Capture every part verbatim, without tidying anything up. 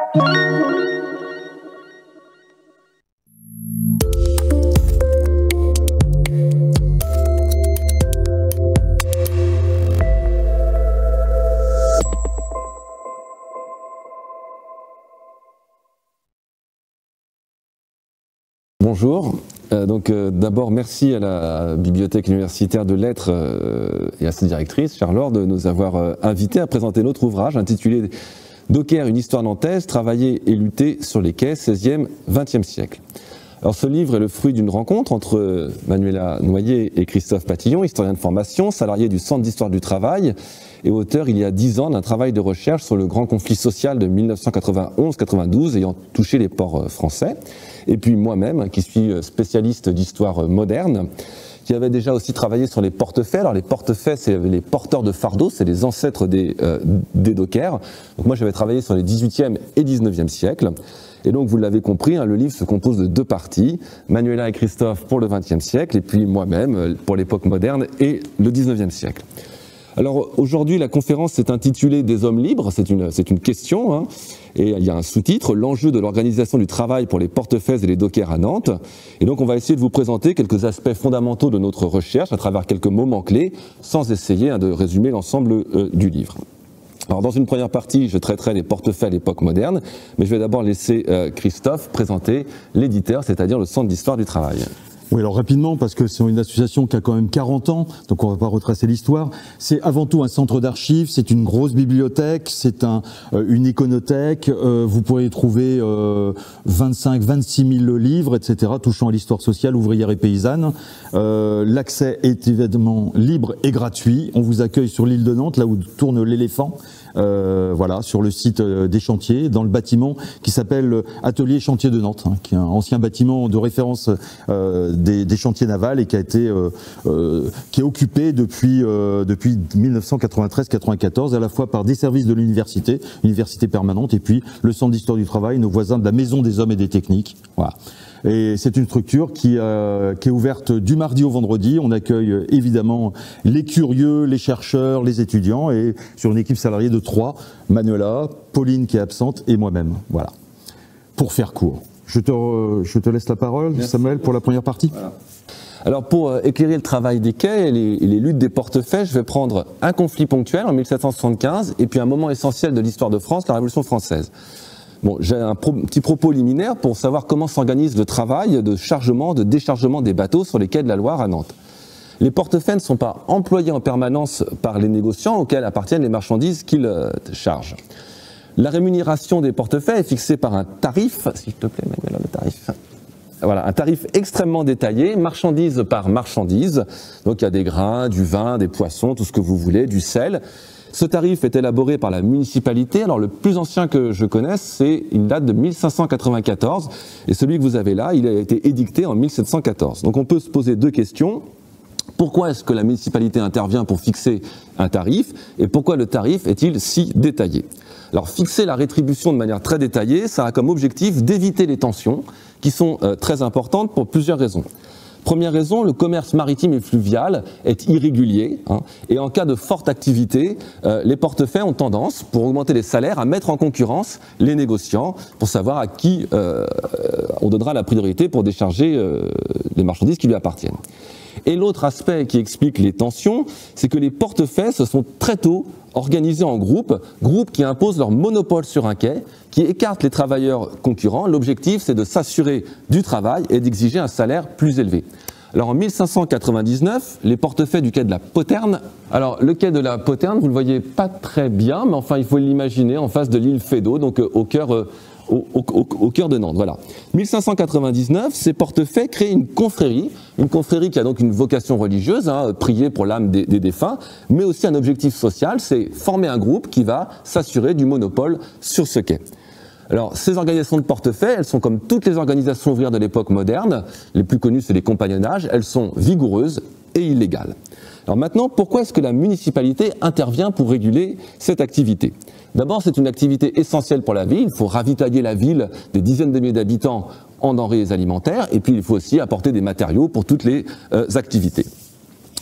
Bonjour, euh, donc euh, d'abord merci à la Bibliothèque universitaire de lettres euh, et à sa directrice, Charles, de nous avoir euh, invités à présenter notre ouvrage intitulé Docker, une histoire nantaise, travailler et lutter sur les quais seizième vingtième siècle. Alors ce livre est le fruit d'une rencontre entre Manuela Noyer et Christophe Patillon, historien de formation, salarié du Centre d'histoire du travail et auteur il y a dix ans d'un travail de recherche sur le grand conflit social de mille neuf cent quatre-vingt-onze quatre-vingt-douze ayant touché les ports français. Et puis moi-même, qui suis spécialiste d'histoire moderne, qui avait déjà aussi travaillé sur les portefaix. Alors les portefaix, c'est les porteurs de fardeaux, c'est les ancêtres des, euh, des dockers. Donc moi j'avais travaillé sur les dix-huitième et dix-neuvième siècles. Et donc vous l'avez compris, hein, le livre se compose de deux parties, Manuela et Christophe pour le vingtième siècle, et puis moi-même pour l'époque moderne et le dix-neuvième siècle. Alors aujourd'hui, la conférence s'est intitulée « Des hommes libres », c'est une, c'est une question, hein, et il y a un sous-titre « L'enjeu de l'organisation du travail pour les portefaix et les dockers à Nantes ». Et donc on va essayer de vous présenter quelques aspects fondamentaux de notre recherche à travers quelques moments clés, sans essayer hein, de résumer l'ensemble euh, du livre. Alors dans une première partie, je traiterai les portefaix à l'époque moderne, mais je vais d'abord laisser euh, Christophe présenter l'éditeur, c'est-à-dire le Centre d'histoire du travail. Oui, alors rapidement, parce que c'est une association qui a quand même quarante ans, donc on va pas retracer l'histoire. C'est avant tout un centre d'archives, c'est une grosse bibliothèque, c'est un, euh, une iconothèque. Euh, vous pourrez y trouver euh, vingt-cinq, vingt-six mille livres, et cetera, touchant à l'histoire sociale, ouvrière et paysanne. Euh, L'accès est évidemment libre et gratuit. On vous accueille sur l'île de Nantes, là où tourne l'éléphant. Euh, voilà, sur le site euh, des chantiers, dans le bâtiment qui s'appelle Atelier Chantier de Nantes, hein, qui est un ancien bâtiment de référence euh, des, des chantiers navals et qui a été euh, euh, qui est occupé depuis euh, depuis mille neuf cent quatre-vingt-treize quatre-vingt-quatorze à la fois par des services de l'université, université permanente, et puis le Centre d'histoire du travail, nos voisins de la Maison des hommes et des techniques. Voilà. Et c'est une structure qui, euh, qui est ouverte du mardi au vendredi. On accueille euh, évidemment les curieux, les chercheurs, les étudiants, et sur une équipe salariée de trois, Manuela, Pauline qui est absente et moi-même. Voilà. Pour faire court. Je te, euh, je te laisse la parole, merci, Samuel, pour la première partie. Voilà. Alors pour euh, éclairer le travail des quais et les, et les luttes des portefaix, je vais prendre un conflit ponctuel en mille sept cent soixante-quinze et puis un moment essentiel de l'histoire de France, la Révolution française. Bon, j'ai un pro, petit propos liminaire pour savoir comment s'organise le travail de chargement, de déchargement des bateaux sur les quais de la Loire à Nantes. Les portefaix ne sont pas employés en permanence par les négociants auxquels appartiennent les marchandises qu'ils euh, chargent. La rémunération des portefaix est fixée par un tarif, s'il te plaît, Manuela, le tarif. Voilà, un tarif extrêmement détaillé, marchandise par marchandise. Donc il y a des grains, du vin, des poissons, tout ce que vous voulez, du sel. Ce tarif est élaboré par la municipalité. Alors le plus ancien que je connaisse, c'est une date de mille cinq cent quatre-vingt-quatorze. Et celui que vous avez là, il a été édicté en mille sept cent quatorze. Donc on peut se poser deux questions. Pourquoi est-ce que la municipalité intervient pour fixer un tarif? Et pourquoi le tarif est-il si détaillé? Alors fixer la rétribution de manière très détaillée, ça a comme objectif d'éviter les tensions qui sont euh, très importantes pour plusieurs raisons. Première raison, le commerce maritime et fluvial est irrégulier, hein, et en cas de forte activité, euh, les portefaix ont tendance, pour augmenter les salaires, à mettre en concurrence les négociants pour savoir à qui euh, on donnera la priorité pour décharger euh, les marchandises qui lui appartiennent. Et l'autre aspect qui explique les tensions, c'est que les portefaix se sont très tôt organisés en groupes, groupes qui imposent leur monopole sur un quai, qui écartent les travailleurs concurrents. L'objectif, c'est de s'assurer du travail et d'exiger un salaire plus élevé. Alors en mille cinq cent quatre-vingt-dix-neuf, les portefaix du quai de la Poterne. Alors le quai de la Poterne, vous ne le voyez pas très bien, mais enfin il faut l'imaginer en face de l'île Feydeau, donc au cœur euh, Au, au, au cœur de Nantes, voilà. mille cinq cent quatre-vingt-dix-neuf, ces portefaix créent une confrérie, une confrérie qui a donc une vocation religieuse, hein, prier pour l'âme des, des défunts, mais aussi un objectif social, c'est former un groupe qui va s'assurer du monopole sur ce quai. Alors, ces organisations de portefaix, elles sont comme toutes les organisations ouvrières de l'époque moderne, les plus connues c'est les compagnonnages, elles sont vigoureuses et illégales. Alors maintenant, pourquoi est-ce que la municipalité intervient pour réguler cette activité? D'abord, c'est une activité essentielle pour la ville. Il faut ravitailler la ville des dizaines de milliers d'habitants en denrées alimentaires, et puis il faut aussi apporter des matériaux pour toutes les euh, activités.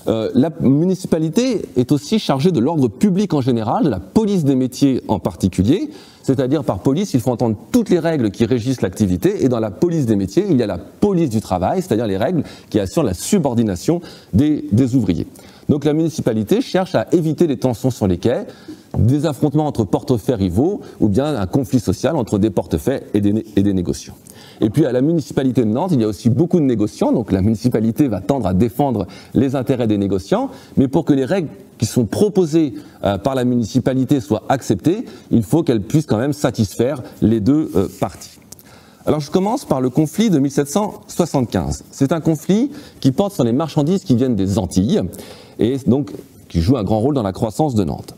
Euh, la municipalité est aussi chargée de l'ordre public en général, de la police des métiers en particulier, c'est-à-dire par police, il faut entendre toutes les règles qui régissent l'activité, et dans la police des métiers, il y a la police du travail, c'est-à-dire les règles qui assurent la subordination des, des ouvriers. Donc la municipalité cherche à éviter les tensions sur les quais, des affrontements entre portefaix rivaux, ou bien un conflit social entre des portefaix et des, et des négociants. Et puis à la municipalité de Nantes, il y a aussi beaucoup de négociants, donc la municipalité va tendre à défendre les intérêts des négociants, mais pour que les règles qui sont proposées euh, par la municipalité soient acceptées, il faut qu'elles puissent quand même satisfaire les deux euh, parties. Alors je commence par le conflit de mille sept cent soixante-quinze. C'est un conflit qui porte sur les marchandises qui viennent des Antilles, et donc qui joue un grand rôle dans la croissance de Nantes.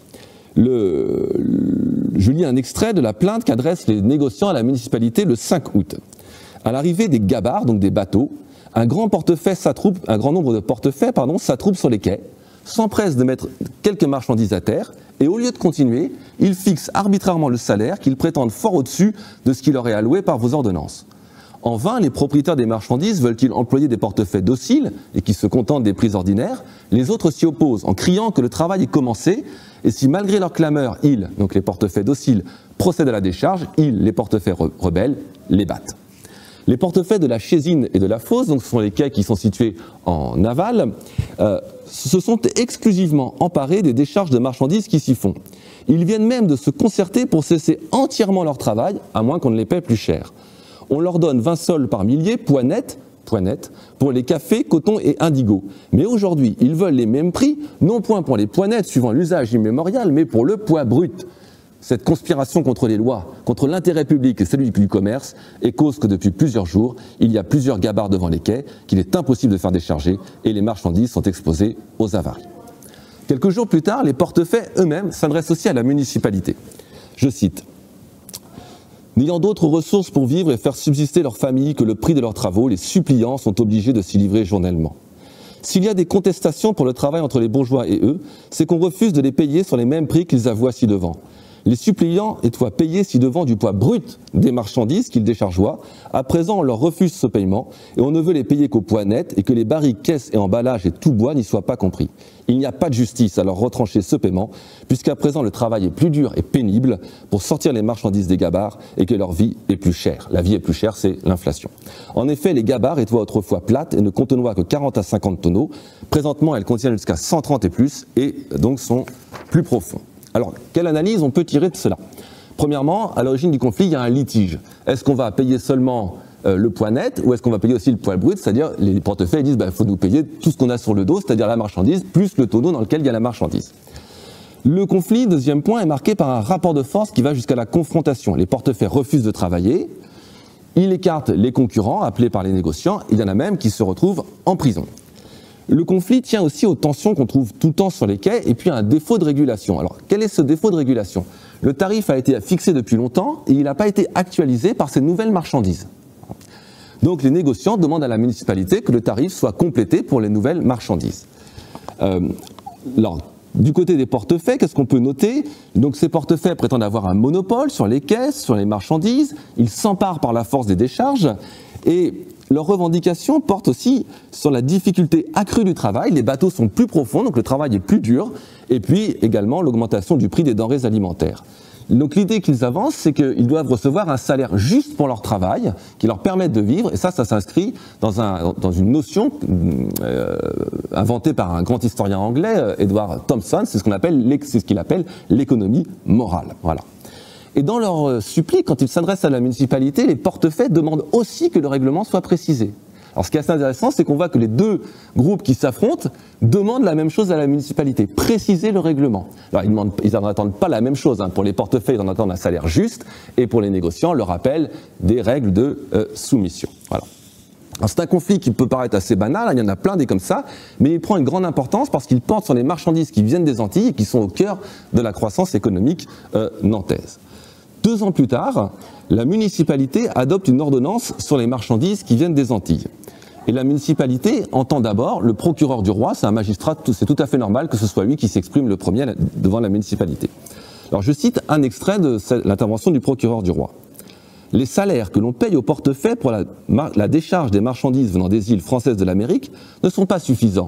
Le, le, je lis un extrait de la plainte qu'adressent les négociants à la municipalité le cinq août. À l'arrivée des gabarres, donc des bateaux, un grand portefaix s'attroupe, un grand nombre de portefaix, pardon, s'attroupent sur les quais, s'empressent de mettre quelques marchandises à terre, et au lieu de continuer, ils fixent arbitrairement le salaire qu'ils prétendent fort au-dessus de ce qui leur est alloué par vos ordonnances. En vain, les propriétaires des marchandises veulent-ils employer des portefaix dociles et qui se contentent des prix ordinaires. Les autres s'y opposent en criant que le travail est commencé, et si malgré leur clameur, ils, donc les portefaix dociles, procèdent à la décharge, ils, les portefaix rebelles, les battent. Les portefaix de la Chésine et de la Fosse, donc ce sont les quais qui sont situés en aval, euh, se sont exclusivement emparés des décharges de marchandises qui s'y font. Ils viennent même de se concerter pour cesser entièrement leur travail, à moins qu'on ne les paie plus cher. On leur donne vingt sols par millier, poids net, poids net, pour les cafés, coton et indigo. Mais aujourd'hui, ils veulent les mêmes prix, non point pour les poids nets suivant l'usage immémorial, mais pour le poids brut. Cette conspiration contre les lois, contre l'intérêt public et celui du commerce est cause que depuis plusieurs jours, il y a plusieurs gabarres devant les quais qu'il est impossible de faire décharger et les marchandises sont exposées aux avaries. Quelques jours plus tard, les portefaix eux-mêmes s'adressent aussi à la municipalité. Je cite « N'ayant d'autres ressources pour vivre et faire subsister leur famille que le prix de leurs travaux, les suppliants sont obligés de s'y livrer journellement. S'il y a des contestations pour le travail entre les bourgeois et eux, c'est qu'on refuse de les payer sur les mêmes prix qu'ils avouent ci-devant. Les suppliants étaient payés ci-devant du poids brut des marchandises qu'ils déchargeoient. À présent, on leur refuse ce paiement et on ne veut les payer qu'au poids net et que les barriques, caisses et emballages et tout bois n'y soient pas compris. Il n'y a pas de justice à leur retrancher ce paiement puisqu'à présent le travail est plus dur et pénible pour sortir les marchandises des gabarres et que leur vie est plus chère. La vie est plus chère, c'est l'inflation. En effet, les gabarres étaient autrefois plates et ne contenaient que quarante à cinquante tonneaux. Présentement, elles contiennent jusqu'à cent trente et plus et donc sont plus profonds. Alors, quelle analyse on peut tirer de cela? Premièrement, à l'origine du conflit, il y a un litige. Est-ce qu'on va payer seulement euh, le poids net ou est-ce qu'on va payer aussi le poids brut? C'est-à-dire, les portefeuilles disent, bah, faut nous payer tout ce qu'on a sur le dos, c'est-à-dire la marchandise, plus le tonneau dans lequel il y a la marchandise. Le conflit, deuxième point, est marqué par un rapport de force qui va jusqu'à la confrontation. Les portefeuilles refusent de travailler, il écarte les concurrents, appelés par les négociants, il y en a même qui se retrouvent en prison. Le conflit tient aussi aux tensions qu'on trouve tout le temps sur les quais et puis à un défaut de régulation. Alors, quel est ce défaut de régulation? Le tarif a été fixé depuis longtemps et il n'a pas été actualisé par ces nouvelles marchandises. Donc, les négociants demandent à la municipalité que le tarif soit complété pour les nouvelles marchandises. Euh, alors, du côté des portefeuilles, qu'est-ce qu'on peut noter? Donc, ces portefeuilles prétendent avoir un monopole sur les caisses, sur les marchandises. Ils s'emparent par la force des décharges et leurs revendications portent aussi sur la difficulté accrue du travail. Les bateaux sont plus profonds, donc le travail est plus dur. Et puis également l'augmentation du prix des denrées alimentaires. Donc l'idée qu'ils avancent, c'est qu'ils doivent recevoir un salaire juste pour leur travail, qui leur permette de vivre. Et ça, ça s'inscrit dans, un, dans une notion euh, inventée par un grand historien anglais, Edward Thompson. C'est ce qu'on appelle, c'est ce qu'il appelle l'économie morale. Voilà. Et dans leur suppli, quand ils s'adressent à la municipalité, les portefeuilles demandent aussi que le règlement soit précisé. Alors ce qui est assez intéressant, c'est qu'on voit que les deux groupes qui s'affrontent demandent la même chose à la municipalité, préciser le règlement. Alors ils n'en ils attendent pas la même chose, hein. Pour les portefeuilles, ils en attendent un salaire juste, et pour les négociants, le rappel des règles de euh, soumission. Voilà. Alors c'est un conflit qui peut paraître assez banal, hein, il y en a plein des comme ça, mais il prend une grande importance parce qu'il porte sur les marchandises qui viennent des Antilles et qui sont au cœur de la croissance économique euh, nantaise. Deux ans plus tard, la municipalité adopte une ordonnance sur les marchandises qui viennent des Antilles. Et la municipalité entend d'abord le procureur du roi, c'est un magistrat, c'est tout à fait normal que ce soit lui qui s'exprime le premier devant la municipalité. Alors je cite un extrait de l'intervention du procureur du roi. Les salaires que l'on paye au portefeuille pour la, la décharge des marchandises venant des îles françaises de l'Amérique ne sont pas suffisants.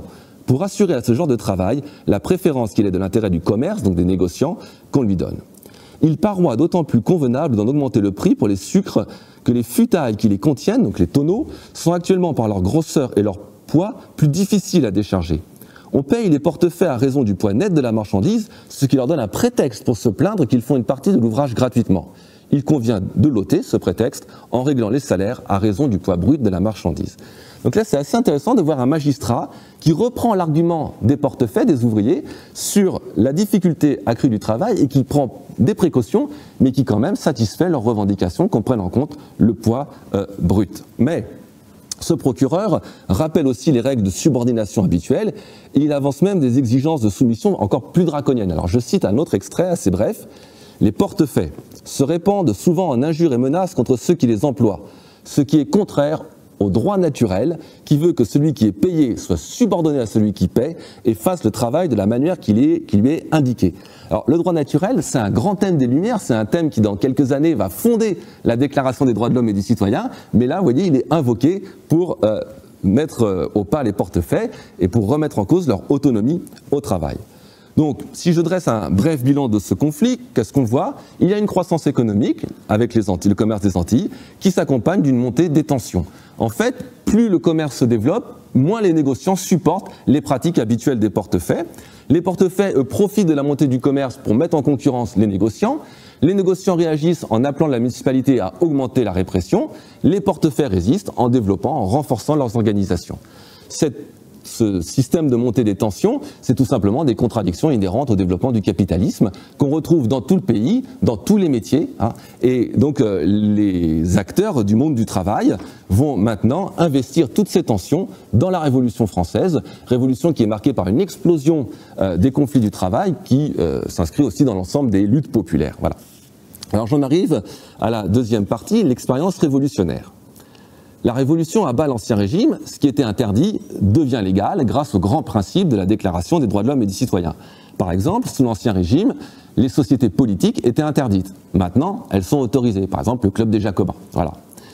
pour assurer à ce genre de travail la préférence qu'il est de l'intérêt du commerce, donc des négociants, qu'on lui donne. Il paroit d'autant plus convenable d'en augmenter le prix pour les sucres que les futailles qui les contiennent, donc les tonneaux, sont actuellement par leur grosseur et leur poids plus difficiles à décharger. On paye les portefaix à raison du poids net de la marchandise, ce qui leur donne un prétexte pour se plaindre qu'ils font une partie de l'ouvrage gratuitement. Il convient de l'ôter, ce prétexte, en réglant les salaires à raison du poids brut de la marchandise. Donc là, c'est assez intéressant de voir un magistrat qui reprend l'argument des portefaix, des ouvriers, sur la difficulté accrue du travail et qui prend des précautions, mais qui quand même satisfait leurs revendications, qu'on prenne en compte le poids euh, brut. Mais ce procureur rappelle aussi les règles de subordination habituelles et il avance même des exigences de soumission encore plus draconiennes. Alors je cite un autre extrait assez bref. « Les portefaix se répandent souvent en injures et menaces contre ceux qui les emploient, ce qui est contraire au droit naturel qui veut que celui qui est payé soit subordonné à celui qui paie et fasse le travail de la manière qui lui est, qui lui est indiquée. » Alors le droit naturel, c'est un grand thème des Lumières, c'est un thème qui dans quelques années va fonder la Déclaration des droits de l'homme et du citoyen, mais là, vous voyez, il est invoqué pour euh, mettre euh, au pas les portefaix et pour remettre en cause leur autonomie au travail. Donc, si je dresse un bref bilan de ce conflit, qu'est-ce qu'on voit? Il y a une croissance économique avec les Antilles, le commerce des Antilles, qui s'accompagne d'une montée des tensions. En fait, plus le commerce se développe, moins les négociants supportent les pratiques habituelles des portefaix. Les portefaix eux, profitent de la montée du commerce pour mettre en concurrence les négociants. Les négociants réagissent en appelant la municipalité à augmenter la répression. Les portefaix résistent en développant, en renforçant leurs organisations. Cette Ce système de montée des tensions, c'est tout simplement des contradictions inhérentes au développement du capitalisme qu'on retrouve dans tout le pays, dans tous les métiers. Hein. Et donc euh, les acteurs du monde du travail vont maintenant investir toutes ces tensions dans la Révolution française, révolution qui est marquée par une explosion euh, des conflits du travail qui euh, s'inscrit aussi dans l'ensemble des luttes populaires. Voilà. Alors j'en arrive à la deuxième partie, l'expérience révolutionnaire. La Révolution abat l'Ancien Régime, ce qui était interdit devient légal grâce aux grands principes de la Déclaration des droits de l'homme et du citoyen. Par exemple, sous l'Ancien Régime, les sociétés politiques étaient interdites. Maintenant, elles sont autorisées. Par exemple, le Club des Jacobins. Voilà.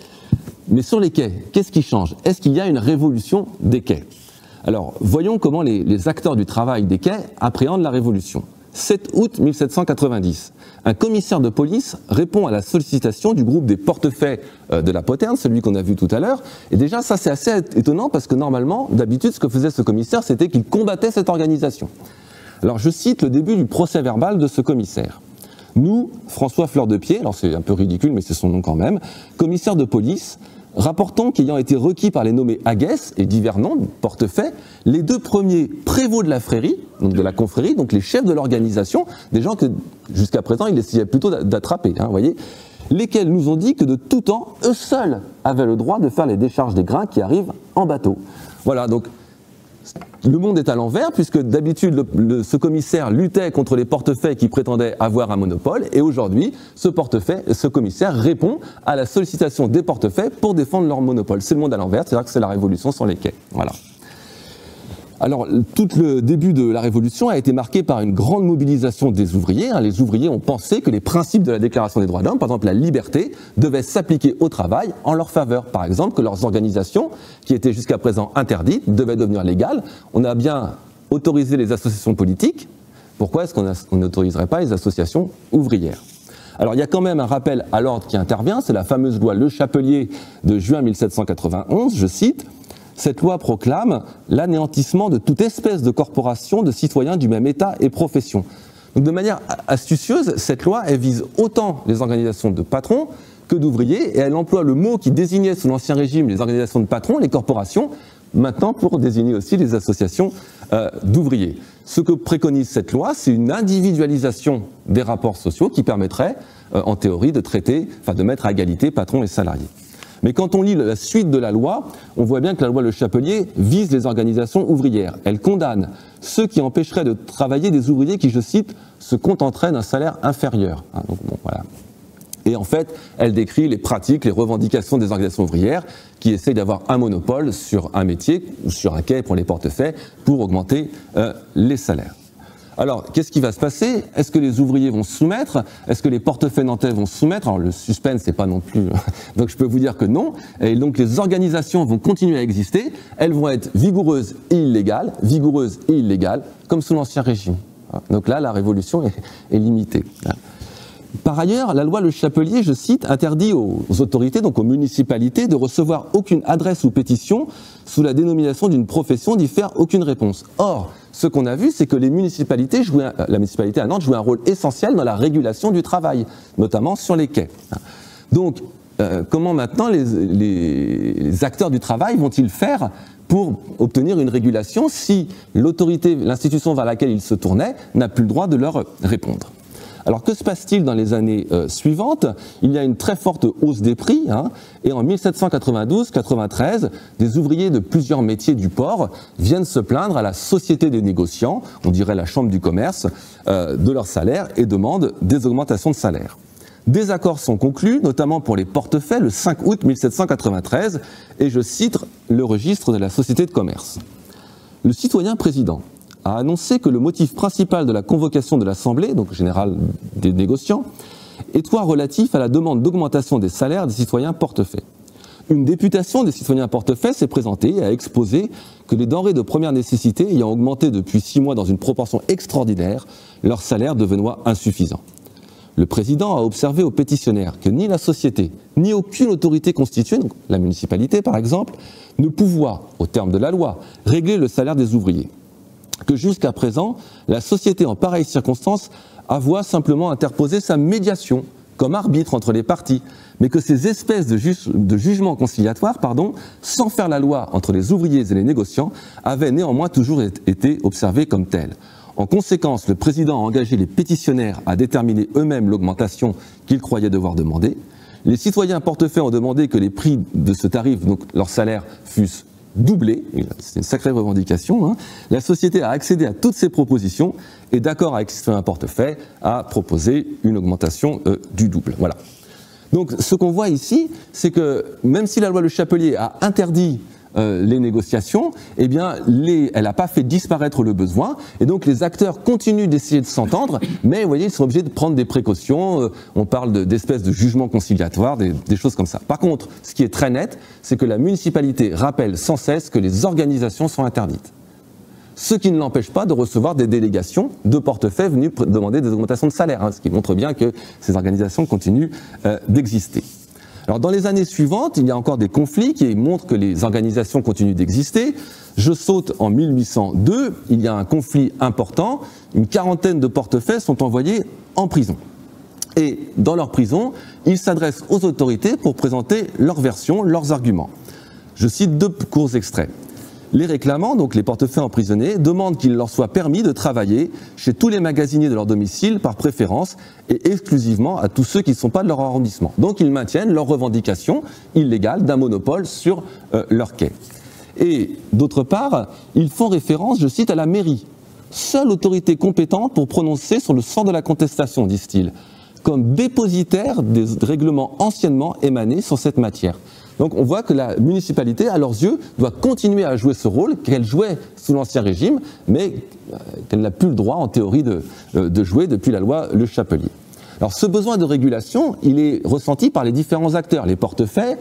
Mais sur les quais, qu'est-ce qui change? Est-ce qu'il y a une révolution des quais? Alors, voyons comment les, les acteurs du travail des quais appréhendent la Révolution. sept août mille sept cent quatre-vingt-dix, un commissaire de police répond à la sollicitation du groupe des portefaix de la Poterne, celui qu'on a vu tout à l'heure. Et déjà, ça c'est assez étonnant parce que normalement, d'habitude, ce que faisait ce commissaire, c'était qu'il combattait cette organisation. Alors je cite le début du procès verbal de ce commissaire. Nous, François Fleur-de-Pied, alors c'est un peu ridicule, mais c'est son nom quand même, commissaire de police, rapportons qu'ayant été requis par les nommés Aguès et divers noms, portefaix, les deux premiers prévôts de la frérie, donc de la confrérie, donc les chefs de l'organisation, des gens que jusqu'à présent il essayait plutôt d'attraper, hein, voyez, lesquels nous ont dit que de tout temps, eux seuls avaient le droit de faire les décharges des grains qui arrivent en bateau. Voilà, donc le monde est à l'envers, puisque d'habitude, le, le, ce commissaire luttait contre les portefaix qui prétendaient avoir un monopole, et aujourd'hui, ce portefaix, ce commissaire répond à la sollicitation des portefaix pour défendre leur monopole. C'est le monde à l'envers, c'est-à-dire que c'est la révolution sur les quais. Voilà. Alors, tout le début de la Révolution a été marqué par une grande mobilisation des ouvriers. Les ouvriers ont pensé que les principes de la Déclaration des droits de l'homme, par exemple la liberté, devaient s'appliquer au travail en leur faveur. Par exemple, que leurs organisations, qui étaient jusqu'à présent interdites, devaient devenir légales. On a bien autorisé les associations politiques. Pourquoi est-ce qu'on n'autoriserait pas les associations ouvrières ? Alors, il y a quand même un rappel à l'ordre qui intervient. C'est la fameuse loi Le Chapelier de juin mille sept cent quatre-vingt-onze, je cite. Cette loi proclame l'anéantissement de toute espèce de corporation de citoyens du même État et profession. Donc de manière astucieuse, cette loi, elle vise autant les organisations de patrons que d'ouvriers, et elle emploie le mot qui désignait sous l'Ancien Régime les organisations de patrons, les corporations, maintenant pour désigner aussi les associations euh, d'ouvriers. Ce que préconise cette loi, c'est une individualisation des rapports sociaux qui permettrait, euh, en théorie, de traiter, enfin de mettre à égalité patrons et salariés. Mais quand on lit la suite de la loi, on voit bien que la loi Le Chapelier vise les organisations ouvrières. Elle condamne ceux qui empêcheraient de travailler des ouvriers qui, je cite, se contenteraient d'un salaire inférieur. Hein, donc, bon, voilà. Et en fait, elle décrit les pratiques, les revendications des organisations ouvrières qui essayent d'avoir un monopole sur un métier ou sur un quai pour les portefaix pour augmenter euh, les salaires. Alors, qu'est-ce qui va se passer? Est-ce que les ouvriers vont se soumettre? Est-ce que les portefaix nantais vont se soumettre? Alors, le suspense, c'est pas non plus... donc, je peux vous dire que non. Et donc, les organisations vont continuer à exister. Elles vont être vigoureuses et illégales, vigoureuses et illégales, comme sous l'Ancien Régime. Donc là, la révolution est, est limitée. Par ailleurs, la loi Le Chapelier, je cite, interdit aux autorités, donc aux municipalités, de recevoir aucune adresse ou pétition sous la dénomination d'une profession, d'y faire aucune réponse. Or, ce qu'on a vu, c'est que les municipalités jouaient, la municipalité à Nantes jouait un rôle essentiel dans la régulation du travail, notamment sur les quais. Donc, euh, comment maintenant les, les, les acteurs du travail vont-ils faire pour obtenir une régulation si l'autorité, l'institution vers laquelle ils se tournaient n'a plus le droit de leur répondre? Alors que se passe-t-il dans les années euh, suivantes? Il y a une très forte hausse des prix, hein, et en mille sept cent quatre-vingt-douze quatre-vingt-treize, des ouvriers de plusieurs métiers du port viennent se plaindre à la Société des négociants, on dirait la Chambre du commerce, euh, de leur salaire et demandent des augmentations de salaire. Des accords sont conclus, notamment pour les portefaix, le cinq août mille sept cent quatre-vingt-treize, et je cite le registre de la Société de commerce. Le citoyen président a annoncé que le motif principal de la convocation de l'Assemblée, donc générale des négociants, est soit relatif à la demande d'augmentation des salaires des citoyens portefaix. Une députation des citoyens portefaix s'est présentée et a exposé que les denrées de première nécessité ayant augmenté depuis six mois dans une proportion extraordinaire, leur salaire devenait insuffisant. Le président a observé aux pétitionnaires que ni la société, ni aucune autorité constituée, donc la municipalité par exemple, ne pouvoit, au terme de la loi, régler le salaire des ouvriers. Que jusqu'à présent, la société en pareille circonstance avoit simplement interposé sa médiation comme arbitre entre les parties, mais que ces espèces de, ju de jugements conciliatoires, pardon, sans faire la loi entre les ouvriers et les négociants, avaient néanmoins toujours été observés comme tels. En conséquence, le président a engagé les pétitionnaires à déterminer eux-mêmes l'augmentation qu'ils croyaient devoir demander. Les citoyens portefaix ont demandé que les prix de ce tarif, donc leur salaire, fussent doublé, c'est une sacrée revendication, hein. La société a accédé à toutes ces propositions et d'accord avec un portefeuille a proposé une augmentation euh, du double. Voilà. Donc ce qu'on voit ici, c'est que même si la loi Le Chapelier a interdit euh, les négociations, eh bien, les, elle n'a pas fait disparaître le besoin, et donc les acteurs continuent d'essayer de s'entendre, mais vous voyez, ils sont obligés de prendre des précautions, euh, on parle de, d'espèces de jugements conciliatoires, des, des choses comme ça. Par contre, ce qui est très net, c'est que la municipalité rappelle sans cesse que les organisations sont interdites. Ce qui ne l'empêche pas de recevoir des délégations de portefeuilles venus demander des augmentations de salaire, hein, ce qui montre bien que ces organisations continuent euh, d'exister. Alors dans les années suivantes, il y a encore des conflits qui montrent que les organisations continuent d'exister. Je saute en mille huit cent deux, il y a un conflit important, une quarantaine de portefeuilles sont envoyés en prison. Et dans leur prison, ils s'adressent aux autorités pour présenter leurs versions, leurs arguments. Je cite deux courts extraits. Les réclamants, donc les portefeuilles emprisonnés, demandent qu'il leur soit permis de travailler chez tous les magasiniers de leur domicile par préférence et exclusivement à tous ceux qui ne sont pas de leur arrondissement. Donc ils maintiennent leur revendication illégale d'un monopole sur euh, leur quai. Et d'autre part, ils font référence, je cite, à la mairie. Seule autorité compétente pour prononcer sur le sort de la contestation, disent-ils, comme dépositaire des règlements anciennement émanés sur cette matière. Donc on voit que la municipalité, à leurs yeux, doit continuer à jouer ce rôle qu'elle jouait sous l'Ancien Régime, mais qu'elle n'a plus le droit, en théorie, de, de jouer depuis la loi Le Chapelier. Alors ce besoin de régulation, il est ressenti par les différents acteurs, les portefeuilles,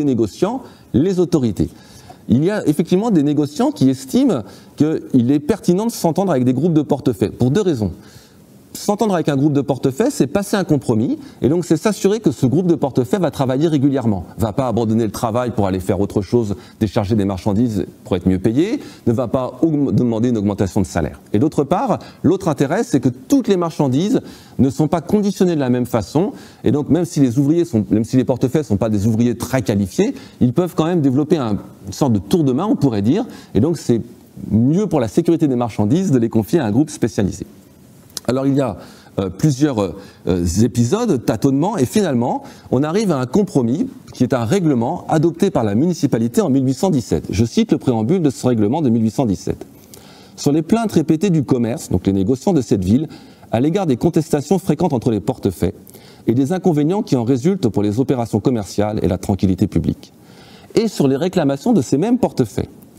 des négociants, les autorités. Il y a effectivement des négociants qui estiment qu'il est pertinent de s'entendre avec des groupes de portefeuilles, pour deux raisons. S'entendre avec un groupe de portefeuille, c'est passer un compromis, et donc c'est s'assurer que ce groupe de portefeuille va travailler régulièrement, va pas abandonner le travail pour aller faire autre chose, décharger des marchandises pour être mieux payé, ne va pas demander une augmentation de salaire. Et d'autre part, l'autre intérêt, c'est que toutes les marchandises ne sont pas conditionnées de la même façon, et donc même si les ouvriers sont, même si les portefeuilles sont pas des ouvriers très qualifiés, ils peuvent quand même développer un, une sorte de tour de main, on pourrait dire, et donc c'est mieux pour la sécurité des marchandises de les confier à un groupe spécialisé. Alors il y a euh, plusieurs euh, épisodes, tâtonnements, et finalement, on arrive à un compromis qui est un règlement adopté par la municipalité en mille huit cent dix-sept. Je cite le préambule de ce règlement de mille huit cent dix-sept. Sur les plaintes répétées du commerce, donc les négociants de cette ville, à l'égard des contestations fréquentes entre les portefeuilles et des inconvénients qui en résultent pour les opérations commerciales et la tranquillité publique, et sur les réclamations de ces mêmes portefeuilles.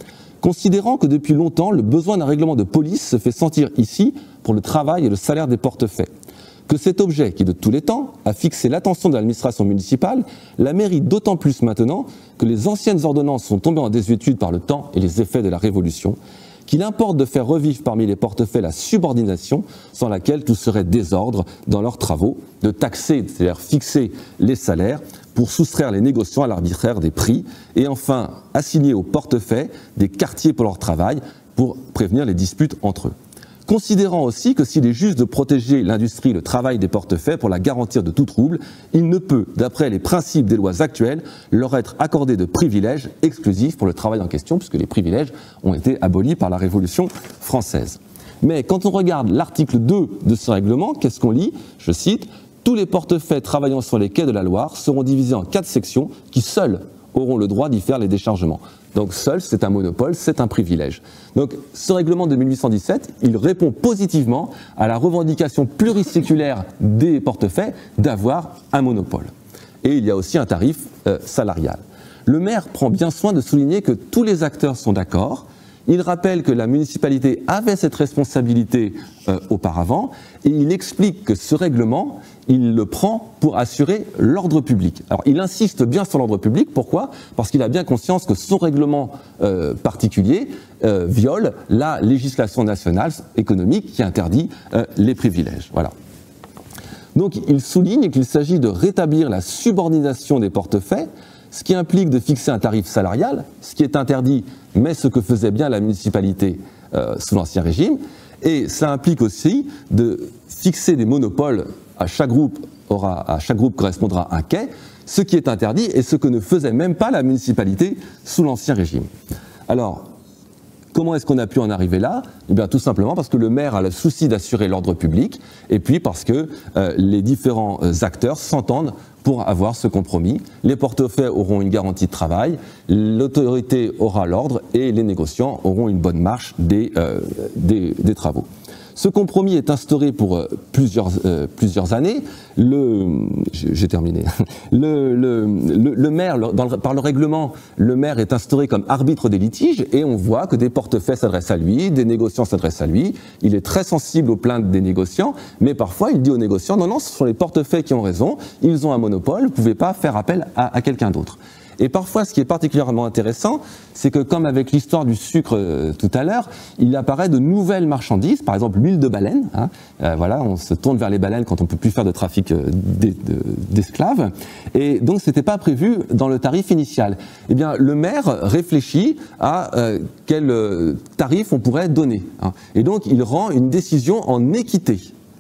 considérant que depuis longtemps, le besoin d'un règlement de police se fait sentir ici pour le travail et le salaire des portefaix. Que cet objet, qui de tous les temps a fixé l'attention de l'administration municipale, la mérite d'autant plus maintenant que les anciennes ordonnances sont tombées en désuétude par le temps et les effets de la Révolution, qu'il importe de faire revivre parmi les portefeuilles la subordination sans laquelle tout serait désordre dans leurs travaux, de taxer, c'est-à-dire fixer les salaires pour soustraire les négociants à l'arbitraire des prix et enfin assigner aux portefeuilles des quartiers pour leur travail pour prévenir les disputes entre eux. Considérant aussi que s'il est juste de protéger l'industrie et le travail des portefeuilles pour la garantir de tout trouble, il ne peut, d'après les principes des lois actuelles, leur être accordé de privilèges exclusifs pour le travail en question, puisque les privilèges ont été abolis par la Révolution française. Mais quand on regarde l'article deux de ce règlement, qu'est-ce qu'on lit? Je cite, « Tous les portefeuilles travaillant sur les quais de la Loire seront divisés en quatre sections qui seules auront le droit d'y faire les déchargements. » Donc seul, c'est un monopole, c'est un privilège. Donc ce règlement de mille huit cent dix-sept, il répond positivement à la revendication pluriséculaire des portefeuilles d'avoir un monopole. Et il y a aussi un tarif euh, salarial. Le maire prend bien soin de souligner que tous les acteurs sont d'accord. Il rappelle que la municipalité avait cette responsabilité euh, auparavant et il explique que ce règlement, il le prend pour assurer l'ordre public. Alors il insiste bien sur l'ordre public, pourquoi? Parce qu'il a bien conscience que son règlement euh, particulier euh, viole la législation nationale économique qui interdit euh, les privilèges. Voilà. Donc il souligne qu'il s'agit de rétablir la subordination des portefeuilles, ce qui implique de fixer un tarif salarial, ce qui est interdit, mais ce que faisait bien la municipalité euh, sous l'Ancien Régime, et ça implique aussi de fixer des monopoles. À chaque groupe aura, à chaque groupe correspondra un quai, ce qui est interdit et ce que ne faisait même pas la municipalité sous l'Ancien Régime. Alors, comment est-ce qu'on a pu en arriver là? Eh bien, tout simplement parce que le maire a le souci d'assurer l'ordre public, et puis parce que euh, les différents acteurs s'entendent pour avoir ce compromis. Les portefeuilles auront une garantie de travail, l'autorité aura l'ordre, et les négociants auront une bonne marche des, euh, des, des travaux. Ce compromis est instauré pour euh, plusieurs, euh, plusieurs années. Le, j'ai terminé. Le, le, le, le maire, dans le, par le règlement, le maire est instauré comme arbitre des litiges et on voit que des portefeuilles s'adressent à lui, des négociants s'adressent à lui. Il est très sensible aux plaintes des négociants, mais parfois il dit aux négociants, non, non, ce sont les portefeuilles qui ont raison, ils ont un monopole, vous ne pouvez pas faire appel à, à quelqu'un d'autre. Et parfois, ce qui est particulièrement intéressant, c'est que comme avec l'histoire du sucre euh, tout à l'heure, il apparaît de nouvelles marchandises, par exemple l'huile de baleine. Hein, euh, voilà, on se tourne vers les baleines quand on ne peut plus faire de trafic euh, d'esclaves. Et donc, ce n'était pas prévu dans le tarif initial. Eh bien, le maire réfléchit à euh, quel euh, tarif on pourrait donner. Hein, et donc, il rend une décision en équité.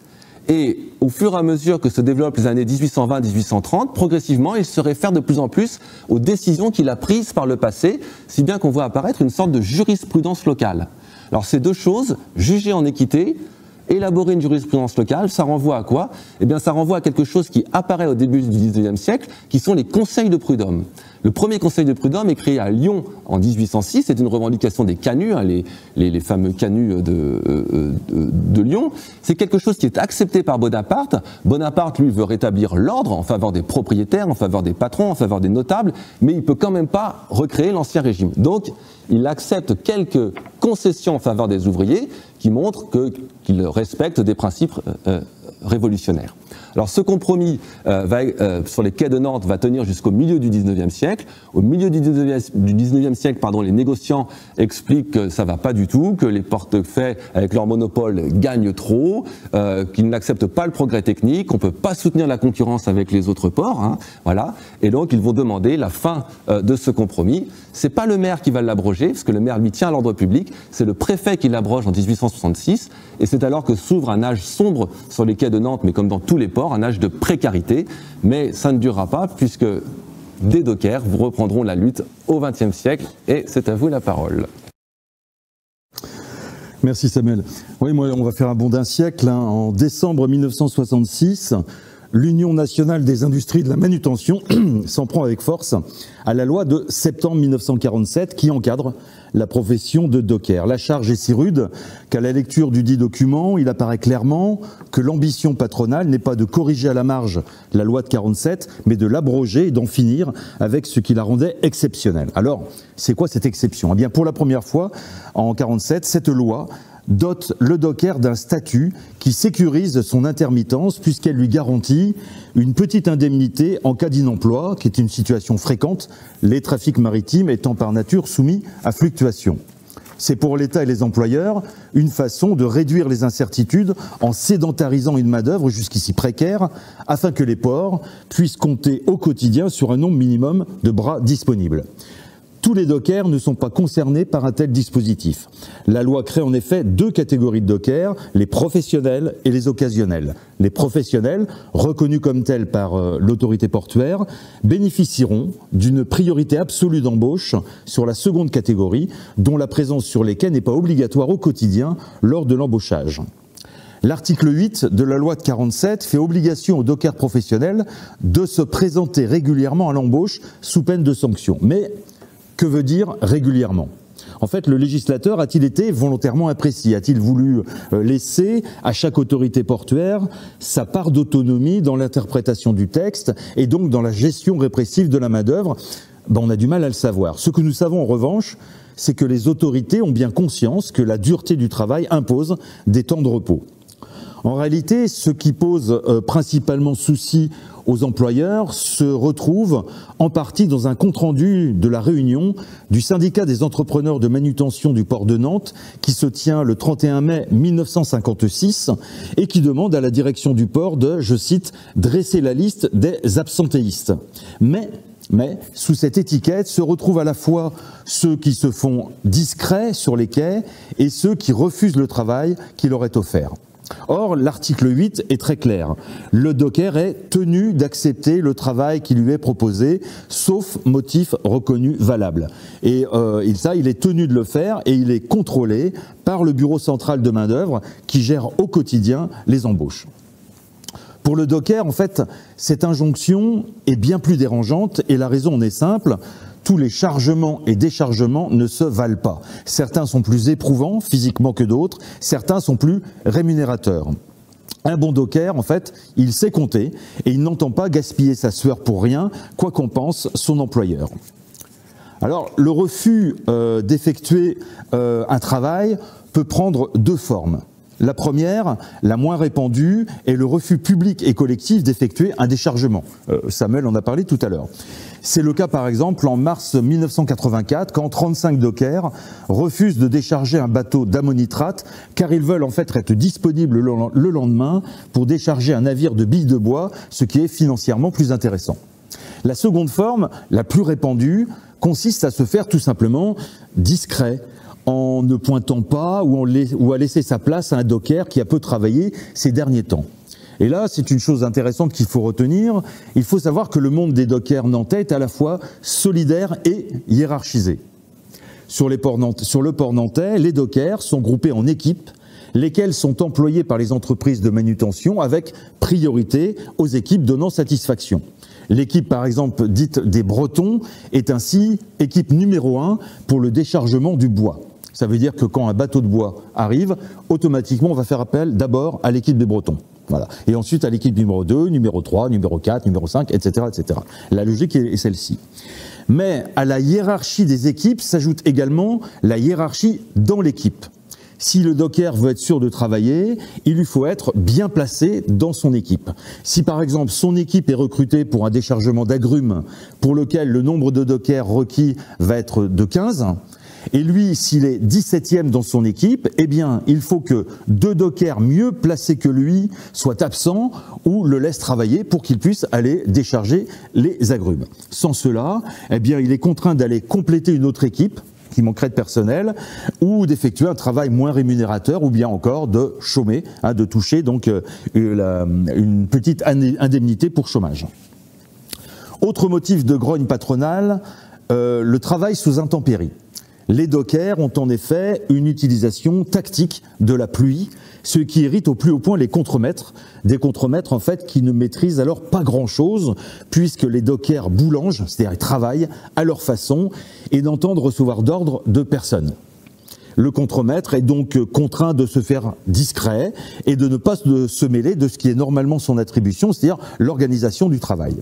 Et au fur et à mesure que se développent les années dix-huit cent vingt à dix-huit cent trente, progressivement, il se réfère de plus en plus aux décisions qu'il a prises par le passé, si bien qu'on voit apparaître une sorte de jurisprudence locale. Alors ces deux choses, juger en équité, élaborer une jurisprudence locale, ça renvoie à quoi? Eh bien, ça renvoie à quelque chose qui apparaît au début du dix-neuvième siècle, qui sont les conseils de prud'homme. Le premier conseil de prud'homme est créé à Lyon en dix-huit cent six, c'est une revendication des canuts, hein, les, les, les fameux canuts de, euh, de, de Lyon. C'est quelque chose qui est accepté par Bonaparte. Bonaparte, lui, veut rétablir l'ordre en faveur des propriétaires, en faveur des patrons, en faveur des notables, mais il peut quand même pas recréer l'Ancien Régime. Donc, il accepte quelques concessions en faveur des ouvriers qui montrent que, qu'il respecte des principes euh, révolutionnaires. Alors ce compromis euh, va, euh, sur les quais de Nantes va tenir jusqu'au milieu du dix-neuvième siècle. Au milieu du dix-neuvième siècle, pardon, les négociants expliquent que ça va pas du tout, que les portefeuilles avec leur monopole gagnent trop, euh, qu'ils n'acceptent pas le progrès technique, qu'on peut pas soutenir la concurrence avec les autres ports, hein, voilà. Et donc ils vont demander la fin euh, de ce compromis. C'est pas le maire qui va l'abroger, parce que le maire lui tient à l'ordre public, c'est le préfet qui l'abroge en dix-huit cent soixante-six, et c'est alors que s'ouvre un âge sombre sur les quais de Nantes, mais comme dans tous les ports, un âge de précarité, mais ça ne durera pas puisque des dockers vous reprendront la lutte au vingtième siècle et c'est à vous la parole. Merci Samuel. Oui, moi on va faire un bond d'un siècle. Hein. En décembre mille neuf cent soixante-six, l'Union nationale des industries de la manutention s'en prend avec force à la loi de septembre mille neuf cent quarante-sept qui encadre la profession de docker. La charge est si rude qu'à la lecture du dit document, il apparaît clairement que l'ambition patronale n'est pas de corriger à la marge la loi de quarante-sept, mais de l'abroger et d'en finir avec ce qui la rendait exceptionnelle. Alors, c'est quoi cette exception? Eh bien, pour la première fois, en quarante-sept, cette loi dote le docker d'un statut qui sécurise son intermittence puisqu'elle lui garantit une petite indemnité en cas d'inemploi, qui est une situation fréquente, les trafics maritimes étant par nature soumis à fluctuations. C'est pour l'État et les employeurs une façon de réduire les incertitudes en sédentarisant une main-d'œuvre jusqu'ici précaire afin que les ports puissent compter au quotidien sur un nombre minimum de bras disponibles. Tous les dockers ne sont pas concernés par un tel dispositif. La loi crée en effet deux catégories de dockers, les professionnels et les occasionnels. Les professionnels, reconnus comme tels par euh, l'autorité portuaire, bénéficieront d'une priorité absolue d'embauche sur la seconde catégorie, dont la présence sur les quais n'est pas obligatoire au quotidien lors de l'embauchage. L'article huit de la loi de quarante-sept fait obligation aux dockers professionnels de se présenter régulièrement à l'embauche sous peine de sanction. Mais que veut dire régulièrement? En fait, le législateur a-t-il été volontairement imprécis? A-t-il voulu laisser à chaque autorité portuaire sa part d'autonomie dans l'interprétation du texte et donc dans la gestion répressive de la main-d'œuvre? Ben, on a du mal à le savoir. Ce que nous savons en revanche, c'est que les autorités ont bien conscience que la dureté du travail impose des temps de repos. En réalité, ce qui pose euh, principalement souci aux employeurs se retrouve en partie dans un compte-rendu de la réunion du syndicat des entrepreneurs de manutention du port de Nantes qui se tient le trente et un mai mille neuf cent cinquante-six et qui demande à la direction du port de, je cite, « dresser la liste des absentéistes ». Mais Mais sous cette étiquette se retrouvent à la fois ceux qui se font discrets sur les quais et ceux qui refusent le travail qui leur est offert. Or, l'article huit est très clair. Le docker est tenu d'accepter le travail qui lui est proposé, sauf motif reconnu valable. Et euh, ça, il est tenu de le faire et il est contrôlé par le Bureau central de main-d'œuvre qui gère au quotidien les embauches. Pour le docker, en fait, cette injonction est bien plus dérangeante et la raison en est simple. Tous les chargements et déchargements ne se valent pas. Certains sont plus éprouvants physiquement que d'autres, certains sont plus rémunérateurs. Un bon docker, en fait, il sait compter et il n'entend pas gaspiller sa sueur pour rien, quoi qu'en pense son employeur. Alors, le refus euh, d'effectuer euh, un travail peut prendre deux formes. La première, la moins répandue, est le refus public et collectif d'effectuer un déchargement. Euh, Samuel en a parlé tout à l'heure. C'est le cas par exemple en mars mille neuf cent quatre-vingt-quatre quand trente-cinq dockers refusent de décharger un bateau d'ammonitrate car ils veulent en fait être disponibles le lendemain pour décharger un navire de billes de bois, ce qui est financièrement plus intéressant. La seconde forme, la plus répandue, consiste à se faire tout simplement discret, en ne pointant pas ou, en la- ou à laisser sa place à un docker qui a peu travaillé ces derniers temps. Et là, c'est une chose intéressante qu'il faut retenir. Il faut savoir que le monde des dockers nantais est à la fois solidaire et hiérarchisé. Sur, les ports nantais, sur le port nantais, les dockers sont groupés en équipes, lesquelles sont employées par les entreprises de manutention avec priorité aux équipes donnant satisfaction. L'équipe, par exemple, dite des Bretons, est ainsi équipe numéro un pour le déchargement du bois. Ça veut dire que quand un bateau de bois arrive, automatiquement, on va faire appel d'abord à l'équipe des Bretons. Voilà. Et ensuite à l'équipe numéro deux, numéro trois, numéro quatre, numéro cinq, et cetera, et cetera. La logique est celle-ci. Mais à la hiérarchie des équipes s'ajoute également la hiérarchie dans l'équipe. Si le docker veut être sûr de travailler, il lui faut être bien placé dans son équipe. Si par exemple son équipe est recrutée pour un déchargement d'agrumes pour lequel le nombre de dockers requis va être de quinze, et lui, s'il est dix-septième dans son équipe, eh bien, il faut que deux dockers mieux placés que lui soient absents ou le laissent travailler pour qu'il puisse aller décharger les agrumes. Sans cela, eh bien, il est contraint d'aller compléter une autre équipe qui manquerait de personnel, ou d'effectuer un travail moins rémunérateur, ou bien encore de chômer, hein, de toucher donc euh, une petite indemnité pour chômage. Autre motif de grogne patronale, euh, le travail sous intempéries. Les dockers ont en effet une utilisation tactique de la pluie, ce qui irrite au plus haut point les contremaîtres, des contremaîtres en fait qui ne maîtrisent alors pas grand-chose, puisque les dockers boulangent, c'est-à-dire ils travaillent à leur façon et n'entendent recevoir d'ordre de personne. Le contremaître est donc contraint de se faire discret et de ne pas se mêler de ce qui est normalement son attribution, c'est-à-dire l'organisation du travail.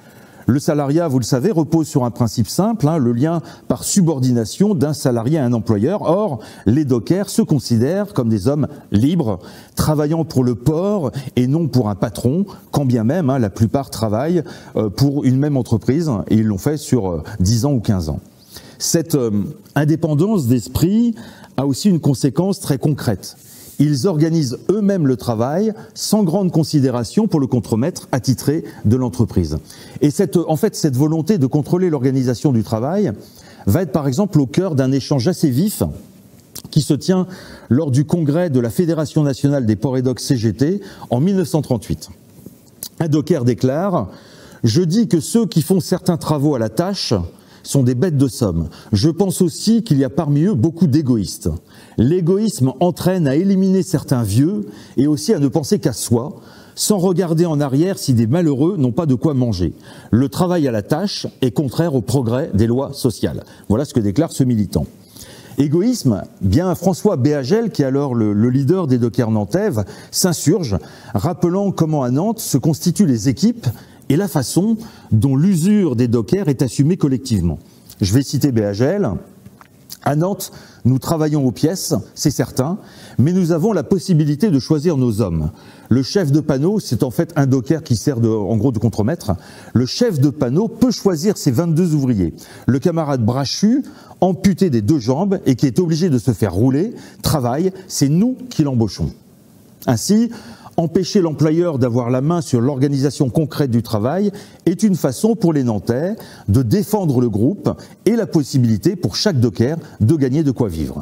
Le salariat, vous le savez, repose sur un principe simple, hein, le lien par subordination d'un salarié à un employeur. Or, les dockers se considèrent comme des hommes libres, travaillant pour le port et non pour un patron, quand bien même hein, la plupart travaillent euh, pour une même entreprise, et ils l'ont fait sur euh, dix ans ou quinze ans. Cette euh, indépendance d'esprit a aussi une conséquence très concrète. Ils organisent eux-mêmes le travail sans grande considération pour le contremaître attitré de l'entreprise. Et cette, en fait, cette volonté de contrôler l'organisation du travail va être par exemple au cœur d'un échange assez vif qui se tient lors du congrès de la Fédération nationale des ports et docks C G T en mille neuf cent trente-huit. Un docker déclare « Je dis que ceux qui font certains travaux à la tâche sont des bêtes de somme. Je pense aussi qu'il y a parmi eux beaucoup d'égoïstes. L'égoïsme entraîne à éliminer certains vieux et aussi à ne penser qu'à soi, sans regarder en arrière si des malheureux n'ont pas de quoi manger. Le travail à la tâche est contraire au progrès des lois sociales. » Voilà ce que déclare ce militant. Égoïsme, bien François Béagel, qui est alors le, le leader des dockers nantais, s'insurge, rappelant comment à Nantes se constituent les équipes et la façon dont l'usure des dockers est assumée collectivement. Je vais citer Béagel. À Nantes, nous travaillons aux pièces, c'est certain, mais nous avons la possibilité de choisir nos hommes. Le chef de panneau, c'est en fait un docker qui sert de, en gros de contremaître. Le chef de panneau peut choisir ses vingt-deux ouvriers. Le camarade Brachu, amputé des deux jambes et qui est obligé de se faire rouler, travaille, c'est nous qui l'embauchons. Ainsi, empêcher l'employeur d'avoir la main sur l'organisation concrète du travail est une façon pour les Nantais de défendre le groupe et la possibilité pour chaque docker de gagner de quoi vivre.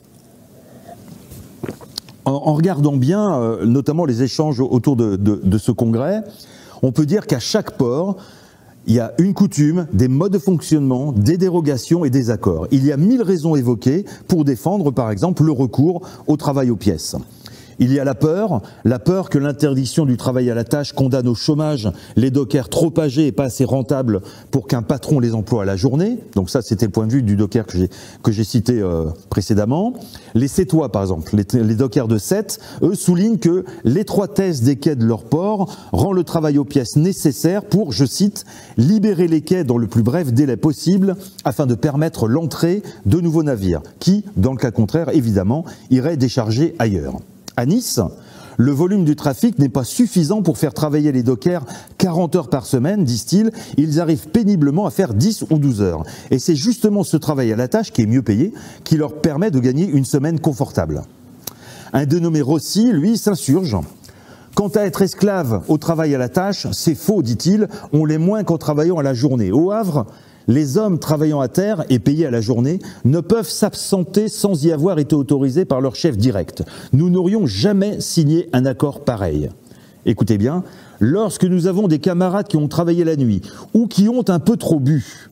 En, en regardant bien, euh, notamment les échanges autour de, de, de ce congrès, on peut dire qu'à chaque port, il y a une coutume, des modes de fonctionnement, des dérogations et des accords. Il y a mille raisons évoquées pour défendre, par exemple, le recours au travail aux pièces. Il y a la peur, la peur que l'interdiction du travail à la tâche condamne au chômage les dockers trop âgés et pas assez rentables pour qu'un patron les emploie à la journée. Donc ça, c'était le point de vue du docker que j'ai que j'ai cité euh, précédemment. Les Sétois, par exemple, les, les dockers de Sète, eux soulignent que l'étroitesse des quais de leur port rend le travail aux pièces nécessaire pour, je cite, libérer les quais dans le plus bref délai possible afin de permettre l'entrée de nouveaux navires qui, dans le cas contraire, évidemment, iraient décharger ailleurs. À Nice, le volume du trafic n'est pas suffisant pour faire travailler les dockers quarante heures par semaine, disent-ils. Ils arrivent péniblement à faire dix ou douze heures. Et c'est justement ce travail à la tâche, qui est mieux payé, qui leur permet de gagner une semaine confortable. Un dénommé Rossi, lui, s'insurge. Quant à être esclave au travail à la tâche, c'est faux, dit-il, on l'est moins qu'en travaillant à la journée. Au Havre, les hommes travaillant à terre et payés à la journée ne peuvent s'absenter sans y avoir été autorisés par leur chef direct. Nous n'aurions jamais signé un accord pareil. Écoutez bien, lorsque nous avons des camarades qui ont travaillé la nuit ou qui ont un peu trop bu,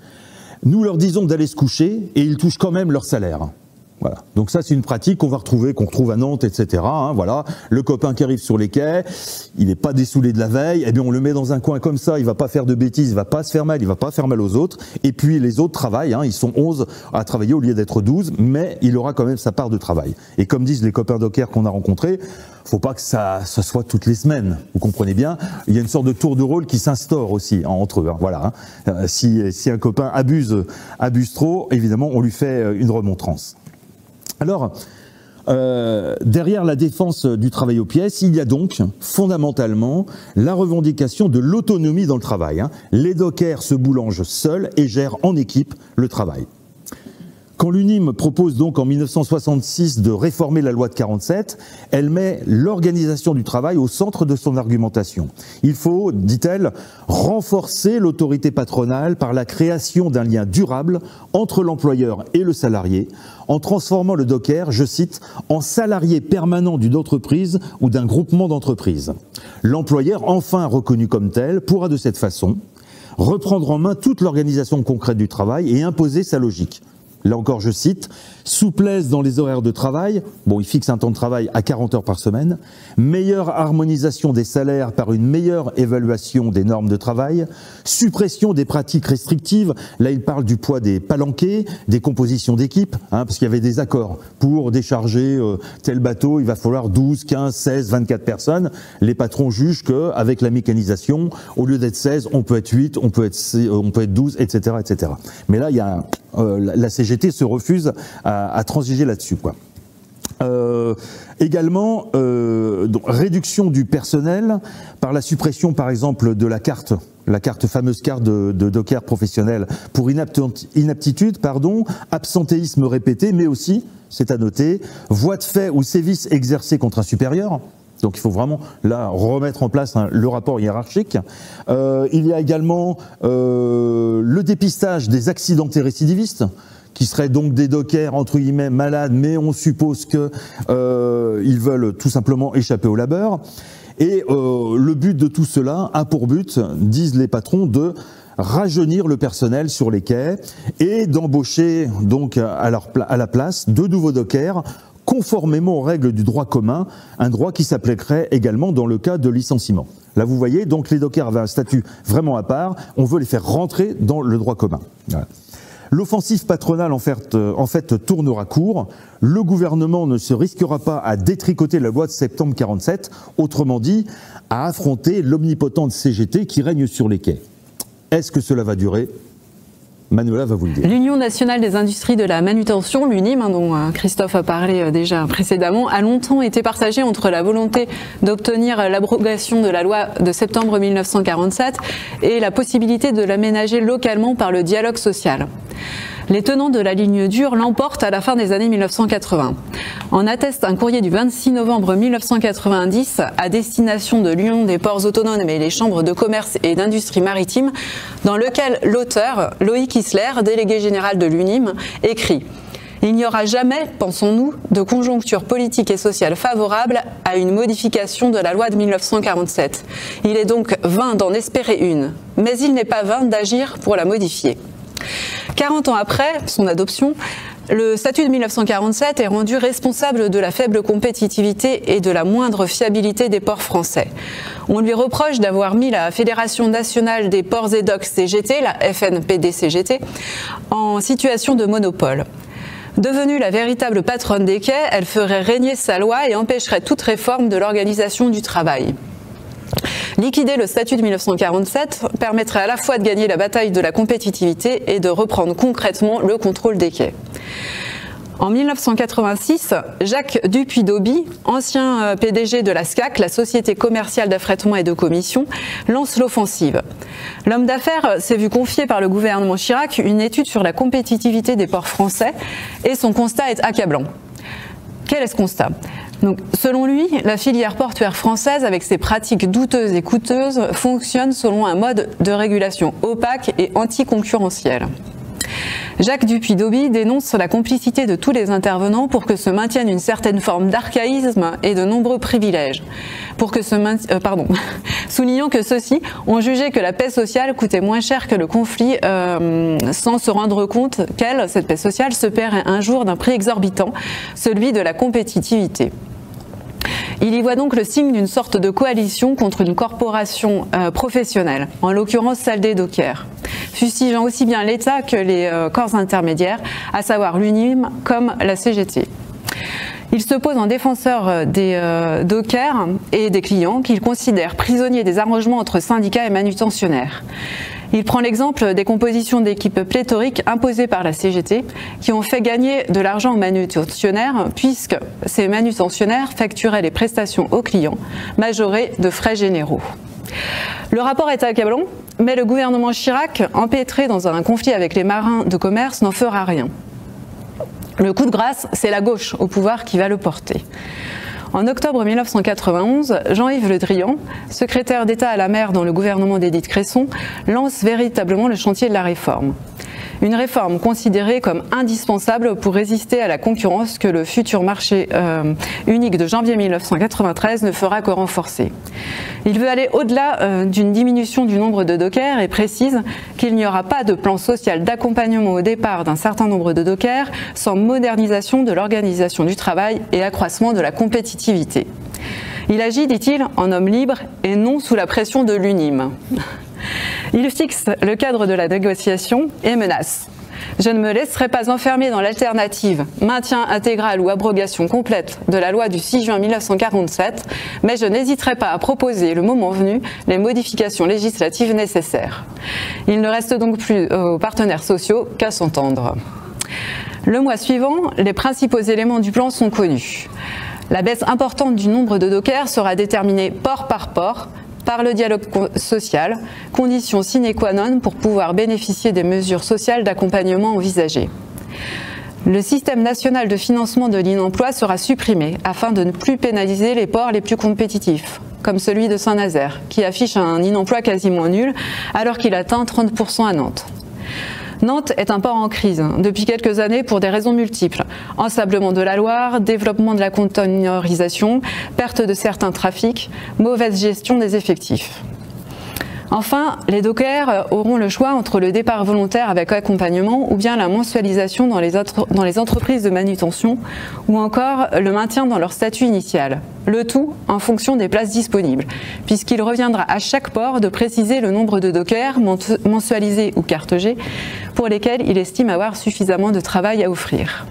nous leur disons d'aller se coucher et ils touchent quand même leur salaire. Voilà. Donc ça, c'est une pratique qu'on va retrouver, qu'on retrouve à Nantes, et cetera. Hein, voilà. Le copain qui arrive sur les quais, il n'est pas dessoulé de la veille, eh bien on le met dans un coin comme ça, il va pas faire de bêtises, il va pas se faire mal, il va pas faire mal aux autres. Et puis les autres travaillent, hein, ils sont onze à travailler au lieu d'être douze, mais il aura quand même sa part de travail. Et comme disent les copains dockers qu'on a rencontrés, faut pas que ça, ça soit toutes les semaines. Vous comprenez bien, il y a une sorte de tour de rôle qui s'instaure aussi hein, entre eux. Hein, voilà. Hein. Euh, si, si un copain abuse, abuse trop, évidemment, on lui fait une remontrance. Alors, euh, derrière la défense du travail aux pièces, il y a donc fondamentalement la revendication de l'autonomie dans le travail. Hein. Les dockers se boulangent seuls et gèrent en équipe le travail. Quand l'U N I M propose donc en mille neuf cent soixante-six de réformer la loi de quarante-sept, elle met l'organisation du travail au centre de son argumentation. Il faut, dit-elle, renforcer l'autorité patronale par la création d'un lien durable entre l'employeur et le salarié, en transformant le docker, je cite, en salarié permanent d'une entreprise ou d'un groupement d'entreprises. L'employeur, enfin reconnu comme tel, pourra de cette façon reprendre en main toute l'organisation concrète du travail et imposer sa logique. là encore je cite, souplesse dans les horaires de travail, bon il fixe un temps de travail à quarante heures par semaine, meilleure harmonisation des salaires par une meilleure évaluation des normes de travail, suppression des pratiques restrictives, là il parle du poids des palanquets, des compositions d'équipe, hein, parce qu'il y avait des accords, pour décharger euh, tel bateau il va falloir douze, quinze, seize, vingt-quatre personnes, les patrons jugent qu'avec la mécanisation, au lieu d'être seize, on peut être huit, on peut être, on peut être douze, et cetera, et cetera. Mais là il y a euh, la C G T se refuse à à transiger là-dessus, quoi. Euh, également, euh, donc, réduction du personnel par la suppression, par exemple, de la carte, la carte fameuse carte de, de docker professionnel pour inaptitude, pardon, absentéisme répété, mais aussi, c'est à noter, voie de fait ou sévices exercés contre un supérieur. Donc il faut vraiment là remettre en place hein, le rapport hiérarchique. Euh, il y a également euh, le dépistage des accidentés récidivistes, qui seraient donc des dockers entre guillemets malades, mais on suppose que euh, ils veulent tout simplement échapper au labeur. Et euh, le but de tout cela a pour but, disent les patrons, de rajeunir le personnel sur les quais et d'embaucher donc à, leur, à la place de nouveaux dockers conformément aux règles du droit commun, un droit qui s'appliquerait également dans le cas de licenciement. Là vous voyez, donc les dockers avaient un statut vraiment à part, on veut les faire rentrer dans le droit commun. Voilà. L'offensive patronale en fait, en fait tournera court. Le gouvernement ne se risquera pas à détricoter la loi de septembre quarante-sept, autrement dit, à affronter l'omnipotente C G T qui règne sur les quais. Est-ce que cela va durer ? Manuela va vous le dire. L'Union nationale des industries de la manutention, l'U N I M, hein, dont Christophe a parlé déjà précédemment, a longtemps été partagée entre la volonté d'obtenir l'abrogation de la loi de septembre mille neuf cent quarante-sept et la possibilité de l'aménager localement par le dialogue social. Les tenants de la ligne dure l'emportent à la fin des années mille neuf cent quatre-vingts. En atteste un courrier du vingt-six novembre mille neuf cent quatre-vingt-dix à destination de l'Union des ports autonomes et les chambres de commerce et d'industrie maritime, dans lequel l'auteur, Loïc Isler, délégué général de l'U N I M, écrit « Il n'y aura jamais, pensons-nous, de conjoncture politique et sociale favorable à une modification de la loi de mille neuf cent quarante-sept. Il est donc vain d'en espérer une, mais il n'est pas vain d'agir pour la modifier. » quarante ans après son adoption, le statut de mille neuf cent quarante-sept est rendu responsable de la faible compétitivité et de la moindre fiabilité des ports français. On lui reproche d'avoir mis la Fédération nationale des ports et docks C G T, la F N P D C G T, en situation de monopole. Devenue la véritable patronne des quais, elle ferait régner sa loi et empêcherait toute réforme de l'organisation du travail. Liquider le statut de mille neuf cent quarante-sept permettrait à la fois de gagner la bataille de la compétitivité et de reprendre concrètement le contrôle des quais. En mille neuf cent quatre-vingt-six, Jacques Dupuy-Dobie, ancien P D G de la S C A C, la Société commerciale d'affrètement et de commission, lance l'offensive. L'homme d'affaires s'est vu confier par le gouvernement Chirac une étude sur la compétitivité des ports français et son constat est accablant. Quel est ce constat ? Donc, selon lui, la filière portuaire française, avec ses pratiques douteuses et coûteuses, fonctionne selon un mode de régulation opaque et anticoncurrentiel. Jacques Dupuy-Dobie dénonce la complicité de tous les intervenants pour que se maintienne une certaine forme d'archaïsme et de nombreux privilèges. Pour que se mainti... euh, pardon. Soulignant que ceux-ci ont jugé que la paix sociale coûtait moins cher que le conflit euh, sans se rendre compte qu'elle, cette paix sociale, se perd un jour d'un prix exorbitant, celui de la compétitivité. Il y voit donc le signe d'une sorte de coalition contre une corporation euh, professionnelle, en l'occurrence celle des dockers, fustigeant aussi bien l'État que les euh, corps intermédiaires, à savoir l'U N I M comme la C G T. Il se pose en défenseur des euh, dockers et des clients qu'il considère prisonniers des arrangements entre syndicats et manutentionnaires. Il prend l'exemple des compositions d'équipes pléthoriques imposées par la C G T qui ont fait gagner de l'argent aux manutentionnaires puisque ces manutentionnaires facturaient les prestations aux clients, majorés de frais généraux. Le rapport est accablant, mais le gouvernement Chirac, empêtré dans un conflit avec les marins de commerce, n'en fera rien. Le coup de grâce, c'est la gauche au pouvoir qui va le porter. En octobre mille neuf cent quatre-vingt-onze, Jean-Yves Le Drian, secrétaire d'État à la mer dans le gouvernement d'Édith Cresson, lance véritablement le chantier de la réforme. Une réforme considérée comme indispensable pour résister à la concurrence que le futur marché euh, unique de janvier mille neuf cent quatre-vingt-treize ne fera que renforcer. Il veut aller au-delà euh, d'une diminution du nombre de dockers et précise qu'il n'y aura pas de plan social d'accompagnement au départ d'un certain nombre de dockers sans modernisation de l'organisation du travail et accroissement de la compétitivité. Il agit, dit-il, en homme libre et non sous la pression de l'U N I M. Il fixe le cadre de la négociation et menace. Je ne me laisserai pas enfermer dans l'alternative maintien intégral ou abrogation complète de la loi du six juin mille neuf cent quarante-sept, mais je n'hésiterai pas à proposer, le moment venu, les modifications législatives nécessaires. Il ne reste donc plus aux partenaires sociaux qu'à s'entendre. Le mois suivant, les principaux éléments du plan sont connus. La baisse importante du nombre de dockers sera déterminée port par port, par le dialogue social, condition sine qua non pour pouvoir bénéficier des mesures sociales d'accompagnement envisagées. Le système national de financement de l'Inemploi sera supprimé afin de ne plus pénaliser les ports les plus compétitifs, comme celui de Saint-Nazaire, qui affiche un Inemploi quasiment nul alors qu'il atteint trente pour cent à Nantes. Nantes est un port en crise depuis quelques années pour des raisons multiples. Ensablement de la Loire, développement de la containerisation, perte de certains trafics, mauvaise gestion des effectifs. Enfin, les dockers auront le choix entre le départ volontaire avec accompagnement ou bien la mensualisation dans les, autres, dans les entreprises de manutention ou encore le maintien dans leur statut initial. Le tout en fonction des places disponibles, puisqu'il reviendra à chaque port de préciser le nombre de dockers mensualisés ou carte G pour lesquels il estime avoir suffisamment de travail à offrir.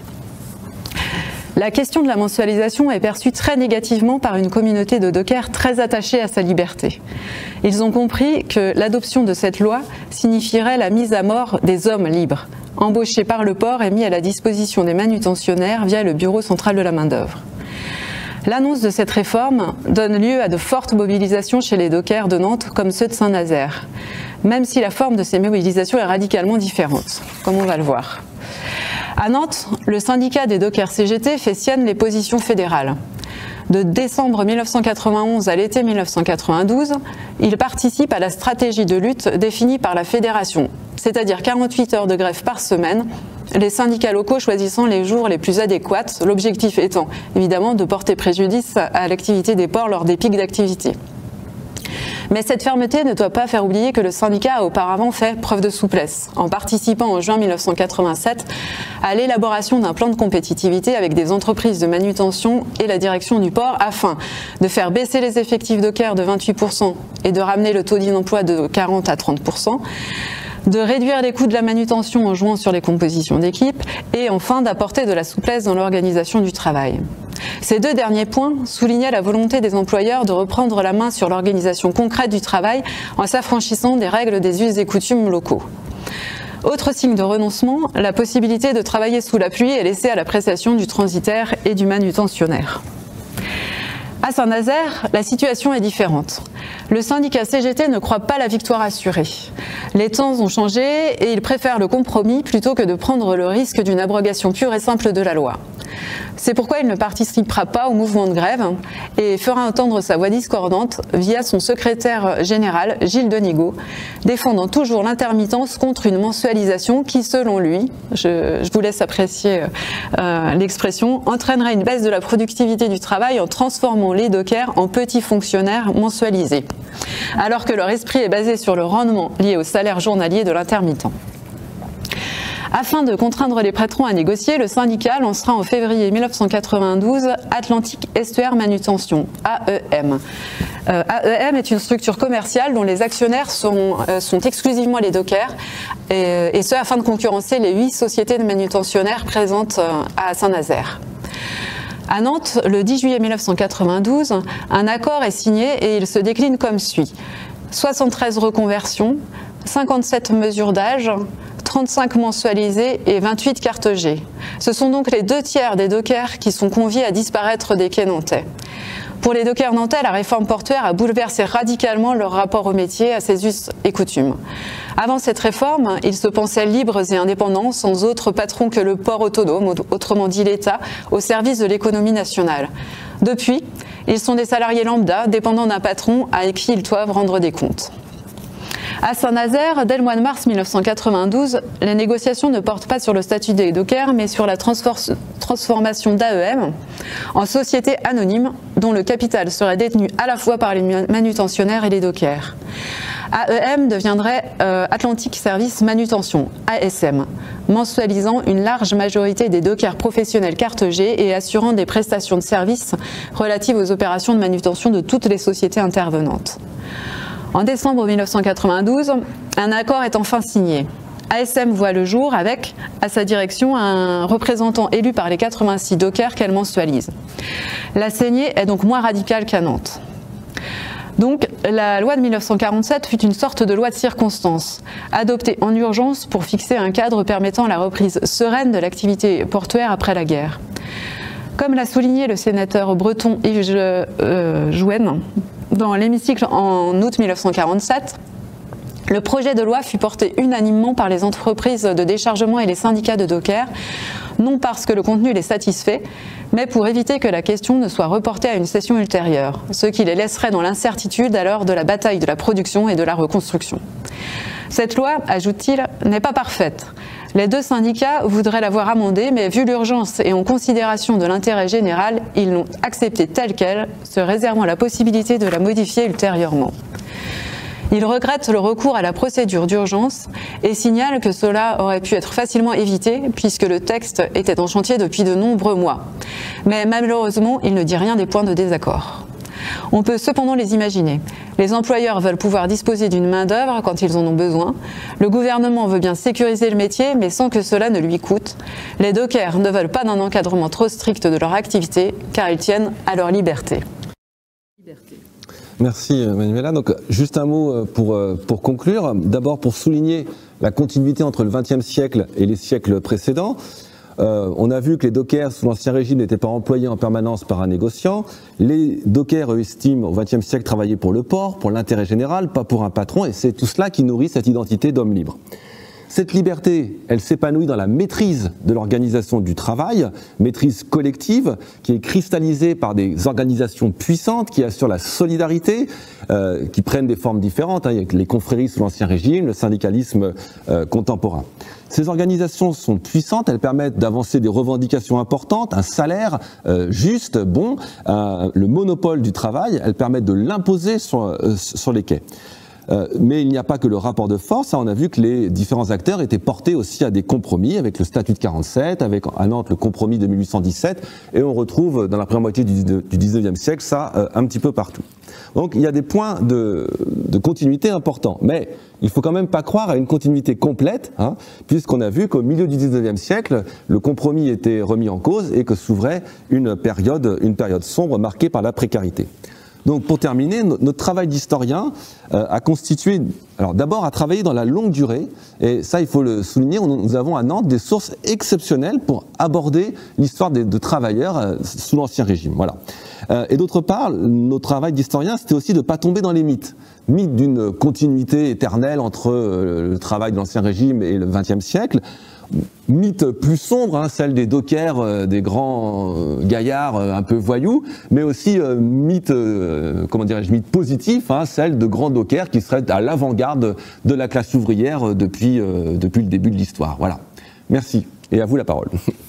La question de la mensualisation est perçue très négativement par une communauté de dockers très attachée à sa liberté. Ils ont compris que l'adoption de cette loi signifierait la mise à mort des hommes libres, embauchés par le port et mis à la disposition des manutentionnaires via le Bureau central de la main-d'œuvre. L'annonce de cette réforme donne lieu à de fortes mobilisations chez les dockers de Nantes comme ceux de Saint-Nazaire, même si la forme de ces mobilisations est radicalement différente, comme on va le voir. À Nantes, le syndicat des dockers C G T fait sienne les positions fédérales. De décembre mille neuf cent quatre-vingt-onze à l'été mille neuf cent quatre-vingt-douze, il participe à la stratégie de lutte définie par la fédération, c'est-à-dire quarante-huit heures de grève par semaine, les syndicats locaux choisissant les jours les plus adéquats, l'objectif étant évidemment de porter préjudice à l'activité des ports lors des pics d'activité. Mais cette fermeté ne doit pas faire oublier que le syndicat a auparavant fait preuve de souplesse, en participant en juin mille neuf cent quatre-vingt-sept à l'élaboration d'un plan de compétitivité avec des entreprises de manutention et la direction du port afin de faire baisser les effectifs dockers de vingt-huit pour cent et de ramener le taux d'emploi de quarante à trente pour cent, de réduire les coûts de la manutention en jouant sur les compositions d'équipe et enfin d'apporter de la souplesse dans l'organisation du travail. Ces deux derniers points soulignaient la volonté des employeurs de reprendre la main sur l'organisation concrète du travail en s'affranchissant des règles des us et coutumes locaux. Autre signe de renoncement, la possibilité de travailler sous la pluie est laissée à l'appréciation du transitaire et du manutentionnaire. À Saint-Nazaire, la situation est différente. Le syndicat C G T ne croit pas la victoire assurée. Les temps ont changé et il préfère le compromis plutôt que de prendre le risque d'une abrogation pure et simple de la loi. C'est pourquoi il ne participera pas au mouvement de grève et fera entendre sa voix discordante via son secrétaire général, Gilles Denigaud, défendant toujours l'intermittence contre une mensualisation qui, selon lui, je, je vous laisse apprécier euh, l'expression, entraînerait une baisse de la productivité du travail en transformant les dockers en petits fonctionnaires mensualisés, alors que leur esprit est basé sur le rendement lié au salaire journalier de l'intermittent. Afin de contraindre les patrons à négocier, le syndicat lancera en février mille neuf cent quatre-vingt-douze Atlantique Estuaire Manutention, A E M. Euh, A E M est une structure commerciale dont les actionnaires sont, euh, sont exclusivement les dockers, et, et ce afin de concurrencer les huit sociétés de manutentionnaires présentes euh, à Saint-Nazaire. À Nantes, le dix juillet mille neuf cent quatre-vingt-douze, un accord est signé et il se décline comme suit. soixante-treize reconversions, cinquante-sept mesures d'âge, trente-cinq mensualisés et vingt-huit cartes G. Ce sont donc les deux tiers des dockers qui sont conviés à disparaître des quais nantais. Pour les dockers nantais, la réforme portuaire a bouleversé radicalement leur rapport au métier, à ses us et coutumes. Avant cette réforme, ils se pensaient libres et indépendants, sans autre patron que le port autonome, autrement dit l'État, au service de l'économie nationale. Depuis, ils sont des salariés lambda, dépendants d'un patron à qui ils doivent rendre des comptes. À Saint-Nazaire, dès le mois de mars mille neuf cent quatre-vingt-douze, les négociations ne portent pas sur le statut des dockers, mais sur la transformation d'A E M en société anonyme dont le capital serait détenu à la fois par les manutentionnaires et les dockers. A E M deviendrait euh, Atlantic Service Manutention, A S M, mensualisant une large majorité des dockers professionnels carte G et assurant des prestations de services relatives aux opérations de manutention de toutes les sociétés intervenantes. En décembre mille neuf cent quatre-vingt-douze, un accord est enfin signé. A S M voit le jour avec, à sa direction, un représentant élu par les quatre-vingt-six dockers qu'elle mensualise. La saignée est donc moins radicale qu'à Nantes. Donc, la loi de mille neuf cent quarante-sept fut une sorte de loi de circonstance, adoptée en urgence pour fixer un cadre permettant la reprise sereine de l'activité portuaire après la guerre. Comme l'a souligné le sénateur breton Yves euh, Jouenne dans l'hémicycle en août mille neuf cent quarante-sept, le projet de loi fut porté unanimement par les entreprises de déchargement et les syndicats de dockers, non parce que le contenu les satisfait, mais pour éviter que la question ne soit reportée à une session ultérieure, ce qui les laisserait dans l'incertitude à l'heure de la bataille de la production et de la reconstruction. Cette loi, ajoute-t-il, n'est pas parfaite. Les deux syndicats voudraient la voir amendée, mais vu l'urgence et en considération de l'intérêt général, ils l'ont acceptée telle qu'elle, se réservant la possibilité de la modifier ultérieurement. Ils regrettent le recours à la procédure d'urgence et signalent que cela aurait pu être facilement évité puisque le texte était en chantier depuis de nombreux mois. Mais malheureusement, il ne dit rien des points de désaccord. On peut cependant les imaginer. Les employeurs veulent pouvoir disposer d'une main-d'œuvre quand ils en ont besoin. Le gouvernement veut bien sécuriser le métier, mais sans que cela ne lui coûte. Les dockers ne veulent pas d'un encadrement trop strict de leur activité, car ils tiennent à leur liberté. Merci Manuela. Donc, juste un mot pour, pour conclure. D'abord pour souligner la continuité entre le vingtième siècle et les siècles précédents. Euh, on a vu que les dockers sous l'Ancien Régime n'étaient pas employés en permanence par un négociant. Les dockers, eux, estiment au vingtième siècle travailler pour le port, pour l'intérêt général, pas pour un patron, et c'est tout cela qui nourrit cette identité d'homme libre. Cette liberté, elle s'épanouit dans la maîtrise de l'organisation du travail, maîtrise collective, qui est cristallisée par des organisations puissantes qui assurent la solidarité, euh, qui prennent des formes différentes, hein, avec les confréries sous l'Ancien Régime, le syndicalisme euh, contemporain. Ces organisations sont puissantes, elles permettent d'avancer des revendications importantes, un salaire euh, juste, bon, euh, le monopole du travail, elles permettent de l'imposer sur, euh, sur les quais. Euh, mais il n'y a pas que le rapport de force, hein, on a vu que les différents acteurs étaient portés aussi à des compromis, avec le statut de quarante-sept, avec à Nantes le compromis de mille huit cent dix-sept, et on retrouve dans la première moitié du dix-neuvième siècle ça euh, un petit peu partout. Donc il y a des points de, de continuité importants, mais il faut quand même pas croire à une continuité complète, hein, puisqu'on a vu qu'au milieu du dix-neuvième siècle, le compromis était remis en cause et que s'ouvrait une période, une période sombre marquée par la précarité. Donc pour terminer, notre travail d'historien euh, a constitué, alors d'abord à travailler dans la longue durée, et ça il faut le souligner, nous avons à Nantes des sources exceptionnelles pour aborder l'histoire de, de travailleurs euh, sous l'Ancien Régime. Voilà. Euh, et d'autre part, notre travail d'historien, c'était aussi de ne pas tomber dans les mythes. Mythe d'une continuité éternelle entre euh, le travail de l'Ancien Régime et le vingtième siècle. Mythe plus sombre, hein, celle des dockers, euh, des grands euh, gaillards euh, un peu voyous, mais aussi euh, mythe, euh, comment dirais-je, mythe positif, hein, celle de grands dockers qui seraient à l'avant-garde de la classe ouvrière euh, depuis, euh, depuis le début de l'histoire. Voilà. Merci. Et à vous la parole.